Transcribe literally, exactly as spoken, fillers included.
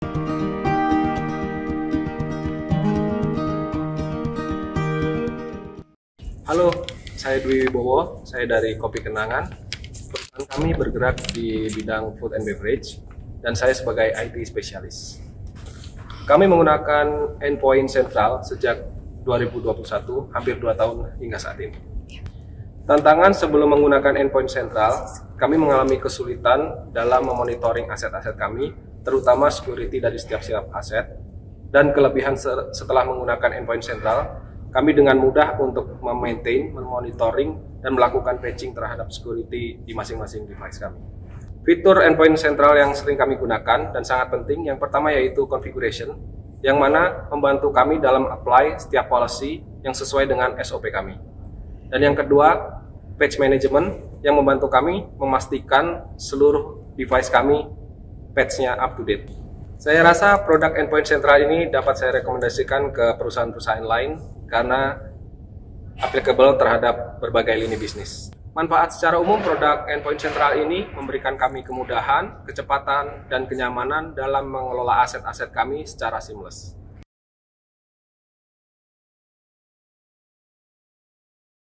Halo, saya Dwi Wibowo, saya dari Kopi Kenangan. Perusahaan kami bergerak di bidang food and beverage, dan saya sebagai I T spesialis. Kami menggunakan Endpoint Central sejak dua ribu dua puluh satu, hampir dua tahun hingga saat ini. Tantangan sebelum menggunakan Endpoint Central, kami mengalami kesulitan dalam memonitoring aset-aset kami, terutama security dari setiap-setiap aset, dan kelebihan setelah menggunakan Endpoint Central, kami dengan mudah untuk memaintain, memonitoring, dan melakukan patching terhadap security di masing-masing device kami. Fitur Endpoint Central yang sering kami gunakan dan sangat penting, yang pertama yaitu configuration, yang mana membantu kami dalam apply setiap policy yang sesuai dengan S O P kami. Dan yang kedua, patch management, yang membantu kami memastikan seluruh device kami patch-nya up to date. Saya rasa produk Endpoint Central ini dapat saya rekomendasikan ke perusahaan-perusahaan lain karena applicable terhadap berbagai lini bisnis. Manfaat secara umum produk Endpoint Central ini memberikan kami kemudahan, kecepatan, dan kenyamanan dalam mengelola aset-aset kami secara seamless.